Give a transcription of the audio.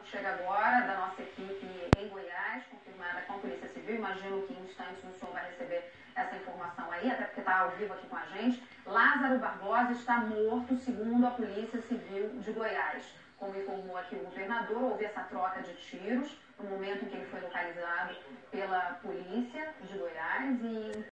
chega agora da nossa equipe em Goiás, confirmada com a Polícia Civil. Imagino que em instantes o senhor vai receber essa informação aí, até porque está ao vivo aqui com a gente. Lázaro Barbosa está morto, segundo a Polícia Civil de Goiás. Como informou aqui o governador, houve essa troca de tiros no momento em que ele foi localizado pela Polícia de Goiás e